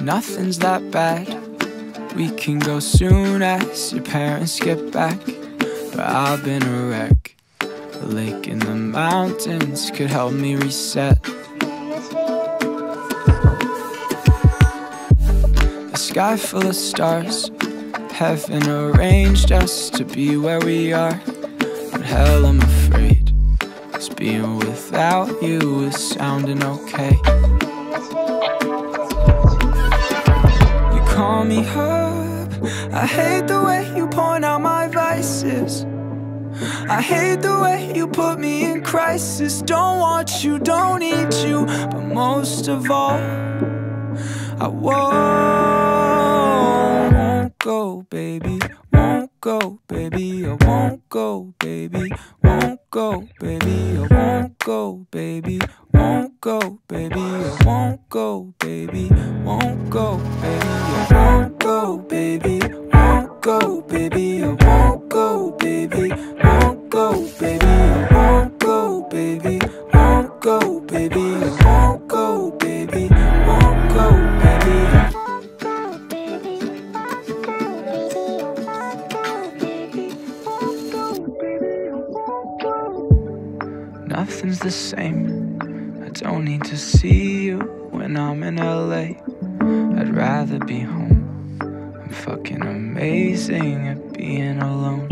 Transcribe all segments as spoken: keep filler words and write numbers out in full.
Nothing's that bad. We can go soon as your parents get back. But I've been a wreck. A lake in the mountains could help me reset. A sky full of stars, heaven arranged us to be where we are. But hell, I'm afraid, 'cause being without you is sounding okay. You call me up, I hate the way you point out my vices. I hate the way you put me in crisis. Don't want you, don't need you, but most of all, I won't, won't go, baby. Won't go, baby. I won't go, baby. Won't go, baby. I won't go, baby. Won't go, baby. I won't go, baby. Won't go, baby. I won't go, baby. Won't go, baby. I won't go, baby. Won't go, baby. I won't go, baby. Won't go, baby. I won't go, baby. Won't go, baby. Nothing's the same. I don't need to see you when I'm in L A. I'd rather be home. I'm fucking amazing at being alone.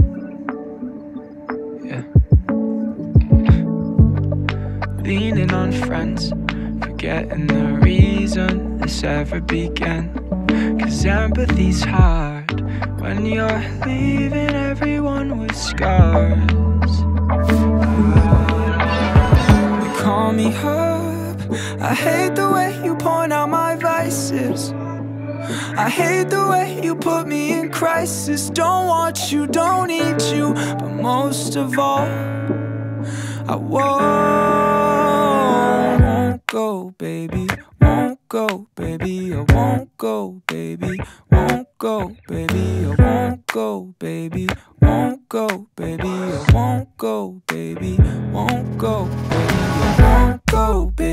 Yeah. Leaning on friends, forgetting the reason this ever began. 'Cause empathy's hard when you're leaving everyone with scars. You call me up, I hate the way you point out my vices. I hate the way you put me in crisis. Don't want you, don't need you, but most of all, I won't, won't go, baby. Won't go, baby. I won't go, baby. Won't go, baby. I won't go, baby. Won't go, baby. I won't go, baby. Won't go, baby. I won't go, baby.